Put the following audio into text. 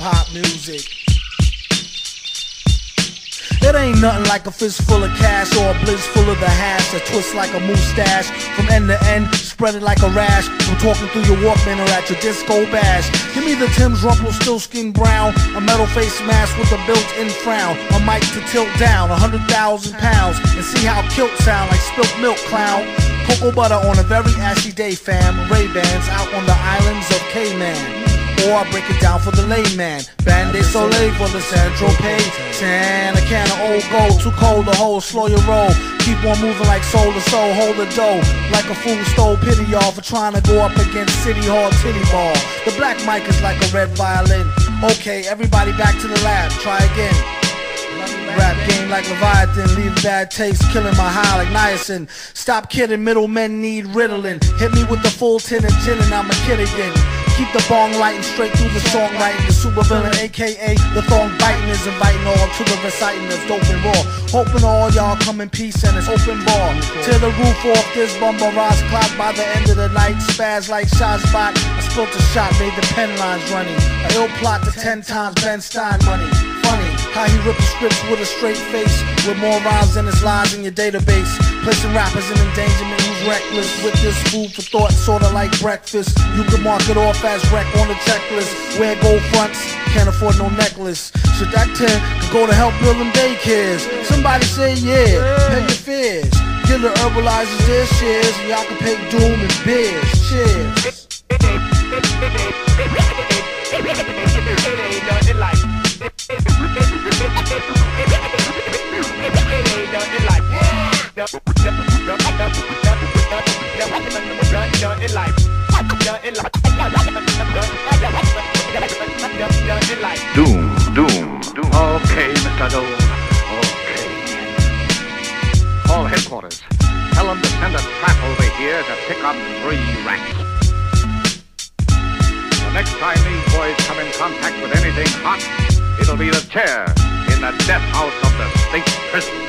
hip-hop music. It ain't nothing like a fist full of cash or a blitz full of the hash that twists like a mustache from end to end, spread it like a rash from talking through your Walkman or at your disco bash. Give me the Tim's Rumpelstiltskin brown, a metal face mask with a built-in frown, a mic to tilt down 100,000 pounds and see how kilt sound like spilt milk, clown. Cocoa butter on a very ashy day, fam. Ray-Bans out on the islands of Cayman. Or I break it down for the layman. Band-Aid Soleil for the Central Pay. Tan, a can of old gold, too cold to hold, slow your roll. Keep on moving like soul to soul, hold the dough. Like a fool stole pity y'all for trying to go up against City Hall titty ball. The black mic is like a red violin. Okay, everybody back to the lab, try again. Rap game like Leviathan, leave bad taste, killing my high like niacin. Stop kidding, middlemen need Ritalin. Hit me with the full tin and gin and I'm a kid again. Keep the bong lighting straight through the songwriting. The super villain, aka the thong biting, is inviting all to the reciting that's dope and raw. Hoping all y'all come in peace and it's open bar. Tear the roof off this bumper Ross clock by the end of the night. Spaz like shot spot. I spilt a shot, made the pen lines running. A ill plot to 10 times Ben Stein money. Funny how he ripped the scripts with a straight face, with more rhymes than his lines in your database. Placing rappers in endangerment, who's reckless with this food for thought, sorta like breakfast. You can mark it off as wreck on the checklist. Wear gold fronts, can't afford no necklace. Should that 10 could go to help build them daycares? Somebody say yeah, pay your fears. Give the herbalizers their shares, and y'all can pay doom and beers. Cheers. Doom. Okay, Mr. Doom. Okay. Call headquarters. Tell them to send a trap over here to pick up 3 rats. The next time these boys come in contact with anything hot, it'll be the chair in the death house of the state prison.